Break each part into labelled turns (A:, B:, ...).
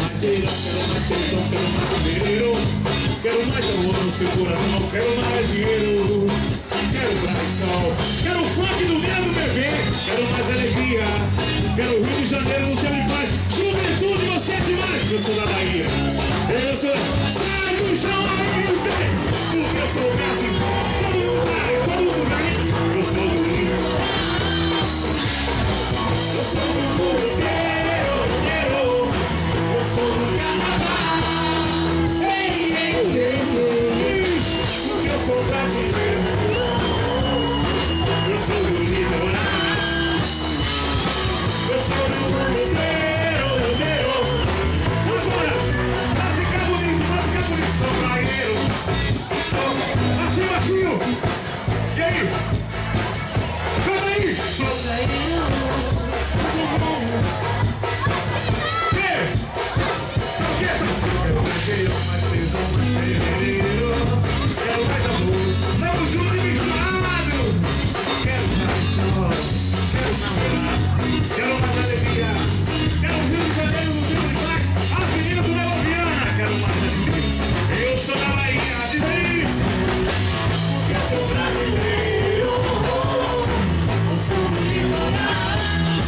A: mais teira, quero mais tesão, quero mais dinheiro. Quero mais amor no seu coração, quero mais dinheiro. Quero traição, quero o funk do Melo bebê. Quero mais alegria, quero o Rio de Janeiro no céu em paz. Juventude, você é demais, eu sou da Bahia. Eu sou... Sai do chão aí, vem, porque eu sou brasileiro. Todo mundo vem, eu sou do Rio. Eu sou do mundo inteiro, eu sou do Carnaval. Ei, ei, ei, ei, porque eu sou brasileiro. Eu sou do litoral. Eu sou do mundo inteiro. Vamos embora. Vai ficar bonito, sou praieiro. Sou baixinho. E aí? Canta aí. Sou praieiro. Quero mais dinheiro, mais tesão, mais dinheiro. Quero mais amor, vamos junto e misturado. Quero mais sol, quero namorar. Quero mais alegria. Quero o Rio de Janeiro no Rio de Paz. As meninas do Melo Viana. Quero mais alegria. Eu sou da Bahia, diz aí. Porque eu sou brasileiro. Eu sou do litoral.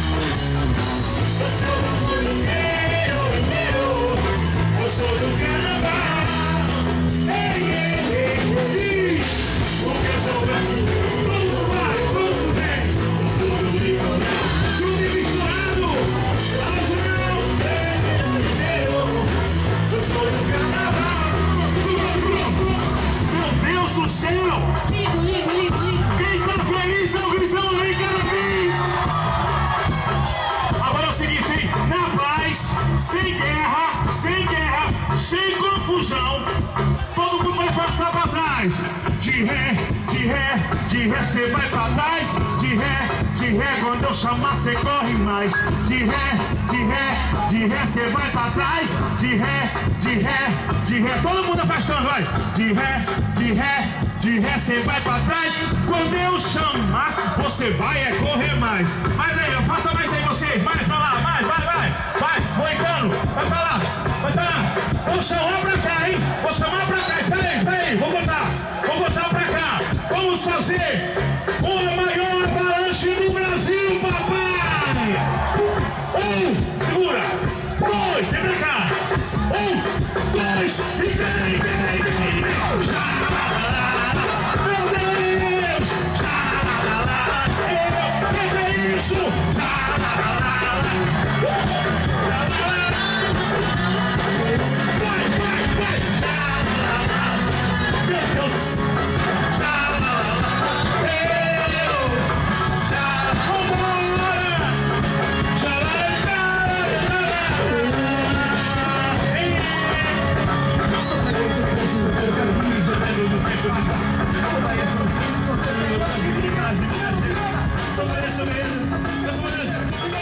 A: Eu sou do mundo inteiro. Eu sou do Carnaval. Ei, ei, ei, ei. Porque eu sou brasileiro. Tudo vai, tudo vem. Eu sou do litoral. Tudo misturado. Regional, inteiro. Eu sou do Carnaval. Meu Deus do céu.
B: Lindo, lindo, lindo, lindo.
A: Quem tá feliz tá gritando aí, Carnaval. Agora é o seguinte, hein? Na paz, sem guerra, sem confusão, todo mundo vai afastar pra trás. De ré, cê vai pra trás. De ré, quando eu chamar cê corre mais. De ré, cê vai pra trás. De ré, todo mundo afastando, vai. De ré, cê vai pra trás. Quando eu chamar, você vai correr mais. Mas aí, faça mais aí vocês, mais pra lá, mais, vai, moicano, vai pra lá. Vou chamar pra cá, hein? Vou chamar pra cá, espera aí, vou botar pra cá. Vamos fazer o maior avalanche do Brasil, papai! Segura! 2, vem pra cá! 2, e vem! Meu Deus! O que é isso? Meu Deus! Sou